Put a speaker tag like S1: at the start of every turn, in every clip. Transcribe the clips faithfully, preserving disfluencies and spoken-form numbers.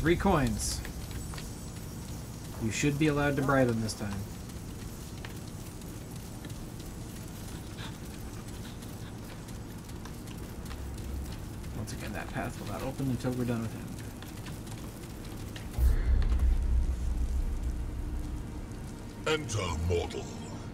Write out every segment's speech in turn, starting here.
S1: Three coins. You should be allowed to bribe them this time. Once again, that path will not open until we're done with him.
S2: Enter, mortal.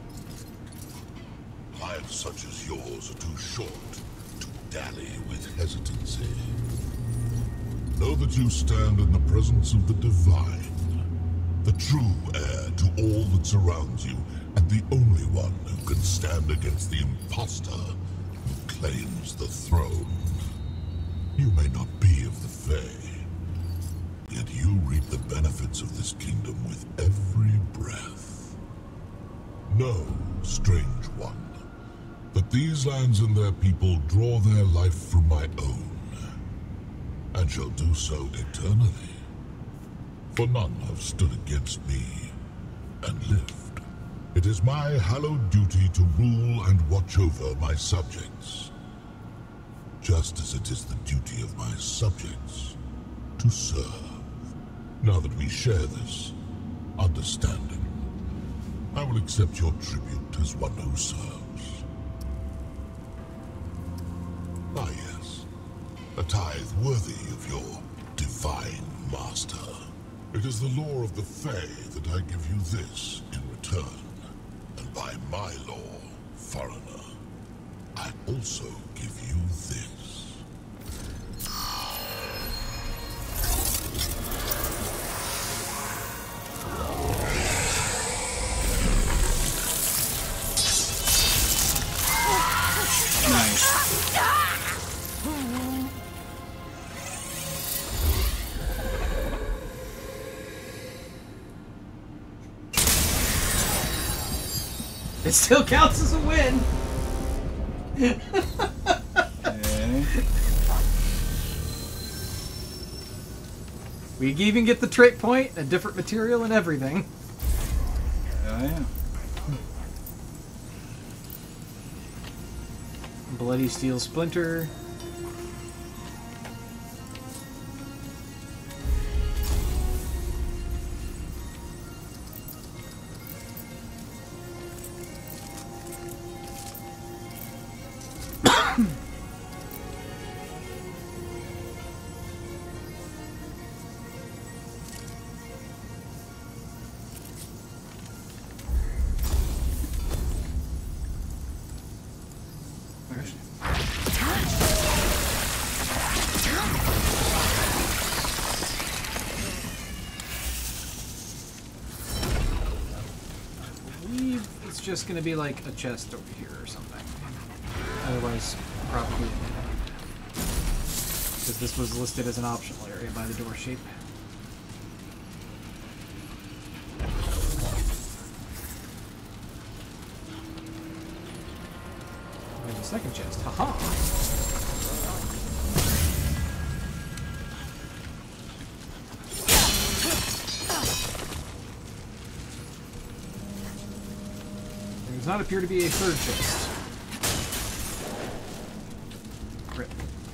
S2: Lives such as yours are too short to dally with hesitancy. Know that you stand in the presence of the divine, the true heir to all that surrounds you, and the only one who can stand against the impostor who claims the throne. You may not be of the Fae, yet you reap the benefits of this kingdom with every breath. Know, strange one, that these lands and their people draw their life from my own, and shall do so eternally. For none have stood against me and lived. It is my hallowed duty to rule and watch over my subjects, just as it is the duty of my subjects to serve. Now that we share this understanding, I will accept your tribute as one who serves. Ah yes, a tithe worthy of your divine master. It is the law of the Fae that I give you this in return. And by my law, foreigner, I also give you this.
S1: It still counts as a win.
S3: Okay.
S1: We even get the trait point, a different material, and everything.
S3: Oh yeah.
S1: Bloody steel splinter. Just gonna be like a chest over here or something. Otherwise, probably because this was listed as an optional area by the door shape. There's a second chest. Haha. Does not appear to be a third chest. Rip.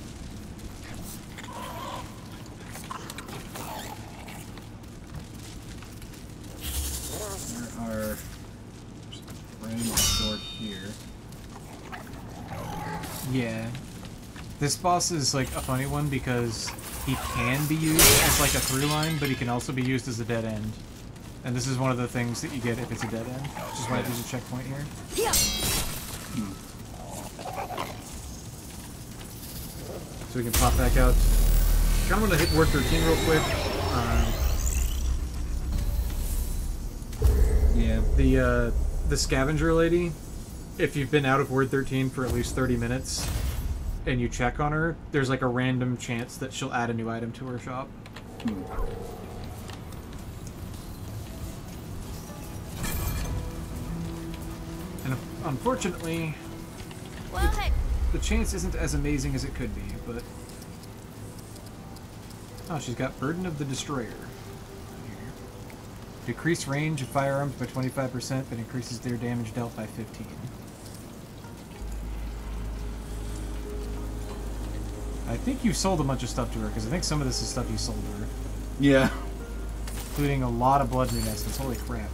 S3: There are random door here.
S1: Yeah. This boss is like a funny one because he can be used as like a through line, but he can also be used as a dead end. And this is one of the things that you get if it's a dead end, which is why there's a checkpoint here. Hmm. So we can pop back out. I'm going to hit Ward thirteen real quick. Uh,
S3: Yeah.
S1: the uh, the scavenger lady, if you've been out of Ward thirteen for at least thirty minutes and you check on her, there's like a random chance that she'll add a new item to her shop.
S3: Hmm.
S1: And unfortunately,
S4: Well, hey.
S1: the chance isn't as amazing as it could be, but... Oh, she's got Burden of the Destroyer. Here. Decrease range of firearms by twenty-five percent, but increases their damage dealt by fifteen. I think you sold a bunch of stuff to her, because I think some of this is stuff you sold to her.
S3: Yeah.
S1: Including a lot of blood moon essence. Holy crap.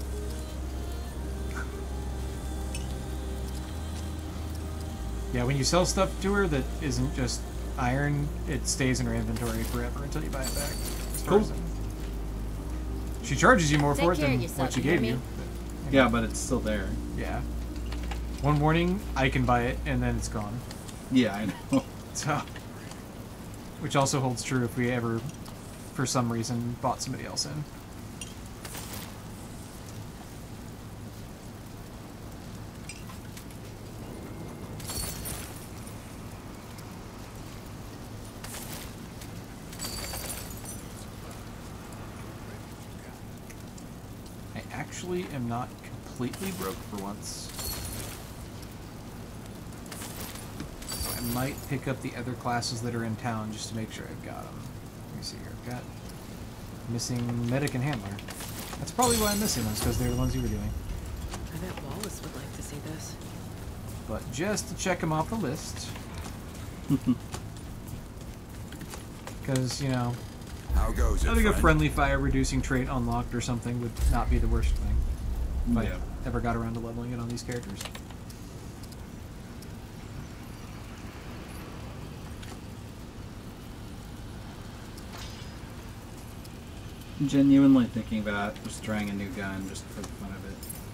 S1: Yeah, when you sell stuff to her that isn't just iron, it stays in her inventory forever until you buy it back. As far
S3: Cool.
S1: as I know. She charges you more
S4: Take
S1: for it
S4: care
S1: than
S4: of yourself,
S1: what she
S4: you hear
S1: gave
S4: me?
S1: you.
S3: Yeah, but it's still there.
S1: Yeah. One warning, I can buy it, and then it's gone.
S3: Yeah, I know.
S1: So, which also holds true if we ever, for some reason, bought somebody else in. I actually am not completely broke for once. I might pick up the other classes that are in town just to make sure I've got them. Let me see here. I've got missing medic and handler. That's probably why I'm missing those, because they're the ones you were doing.
S4: I bet Wallace would like to see this.
S1: But just to check them off the list. Because, you know,
S5: How goes it,
S1: I think a
S5: friend?
S1: friendly fire reducing trait unlocked or something would not be the worst thing. If
S3: Yeah.
S1: I ever got around to leveling it on these characters.
S3: Genuinely thinking about just trying a new gun just for the fun of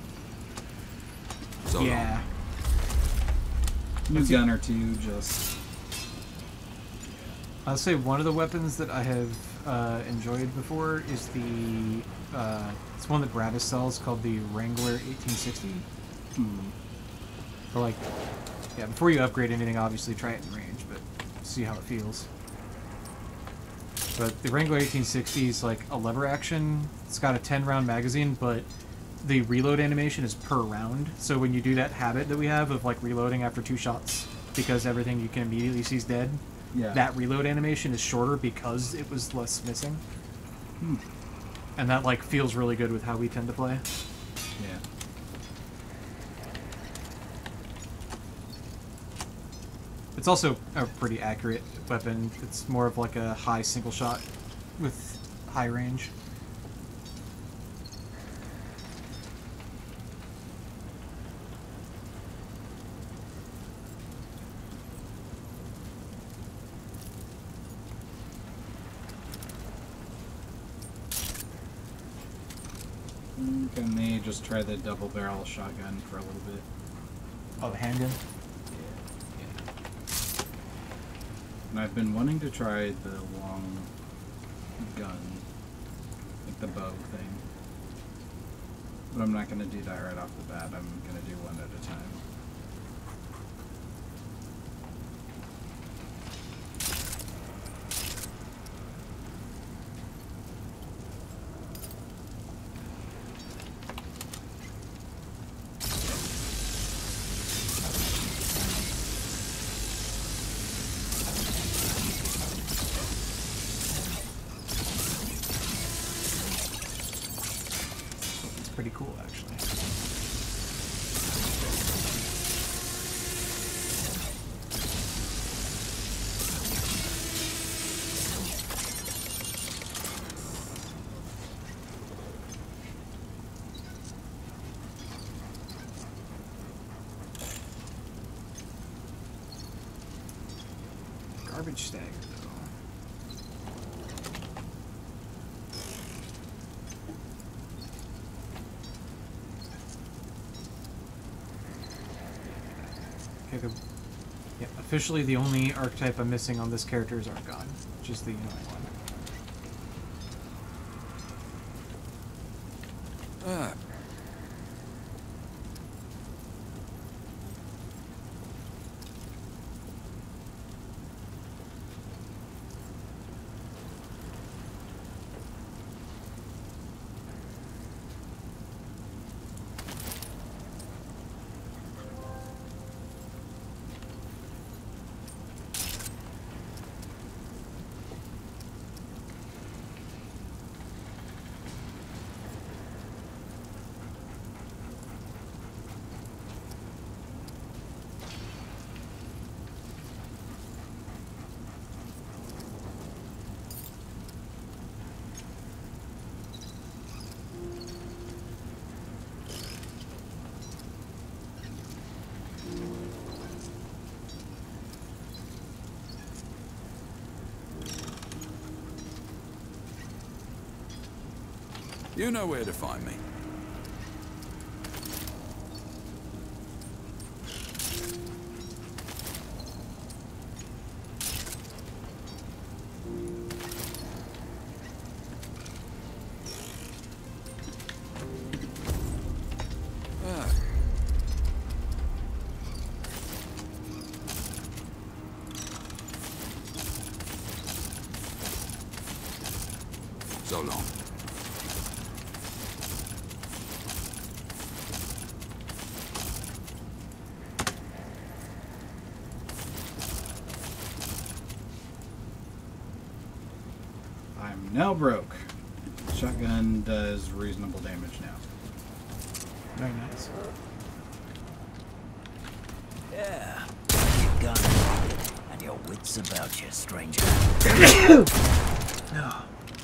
S3: it.
S5: So
S1: Yeah.
S3: New
S1: Let's
S3: gun or two, just
S1: I'll say one of the weapons that I have uh, enjoyed before is the uh, it's one that Bravis sells called the Wrangler eighteen sixty.
S3: hmm,
S1: But like, yeah, before you upgrade anything, obviously try it in range, but see how it feels. But the Wrangler eighteen sixty is like a lever action. It's got a ten round magazine, but the reload animation is per round. So when you do that habit that we have of like reloading after two shots, because everything you can immediately see is dead,
S3: yeah.
S1: that reload animation is shorter because it was less missing.
S3: Hmm.
S1: And that like feels really good with how we tend to play.
S3: Yeah.
S1: It's also a pretty accurate weapon. It's more of like a high single shot with high range.
S3: I think I may just try the double barrel shotgun for a little bit.
S1: Oh, the handgun?
S3: And I've been wanting to try the long gun, like the bow thing. But I'm not going to do that right off the bat. I'm going to do one at a time.
S1: It's pretty cool, actually. Garbage stagger, though. Okay, the, yeah, officially the only archetype I'm missing on this character is Argon, which is the annoying one.
S5: Ah, You know where to find me. Ah. So long.
S3: I'm now broke. Shotgun does reasonable damage now.
S1: Very nice.
S6: Yeah. Your gun loaded and your wits about you, stranger.
S1: No.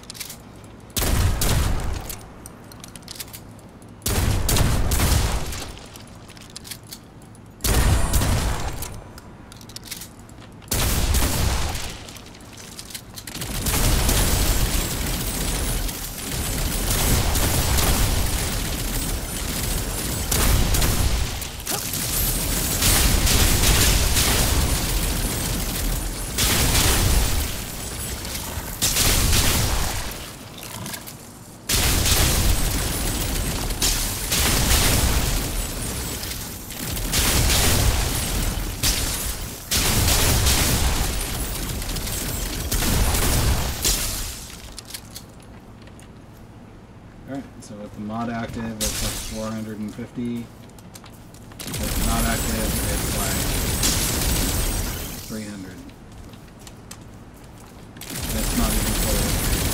S3: Alright, so with the mod active, it's like four hundred fifty. If it's not active, it's like three hundred. It's not even full.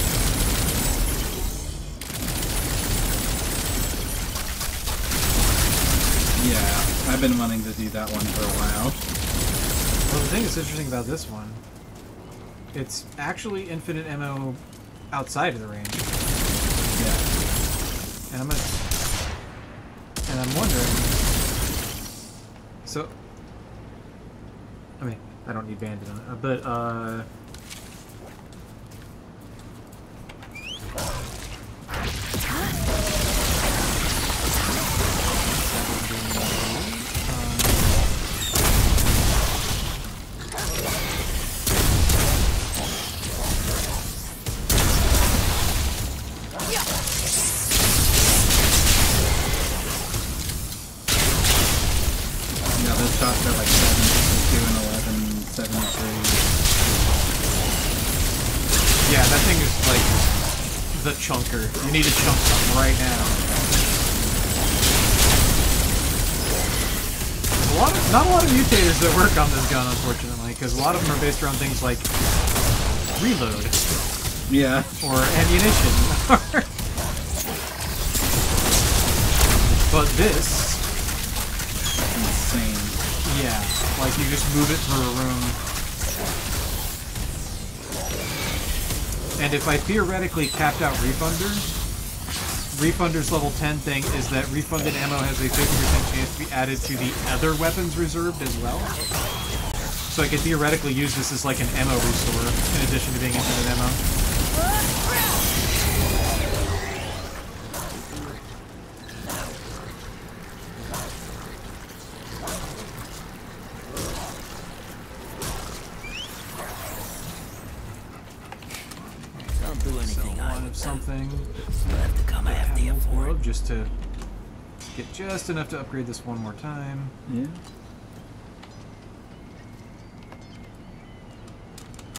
S3: Yeah, I've been wanting to do that one for a while.
S1: Well, the thing that's interesting about this one, it's actually infinite ammo outside of the range.
S3: Yeah.
S1: And I'm gonna, and I'm wondering. So, I mean, I don't need bandit on it, but uh.
S3: Shots are like seven sixty-two and eleven seventy-three.
S1: Yeah, that thing is like the chunker. You need to chunk something right now. A lot of, not a lot of mutators that work on this gun, unfortunately, because a lot of them are based around things like reload.
S3: Yeah.
S1: Or ammunition. But this...
S3: insane.
S1: Yeah, like you just move it through a room. And if I theoretically capped out Refunder, Refunder's level ten thing is that refunded ammo has a fifty percent chance to be added to the other weapons reserved as well. So I could theoretically use this as like an ammo restore in addition to being infinite ammo.
S6: Don't do anything I
S1: One
S6: would
S1: of
S6: do.
S1: something.
S6: You'll have to come after you for it.
S1: Just to get just enough to upgrade this one more time.
S3: Yeah.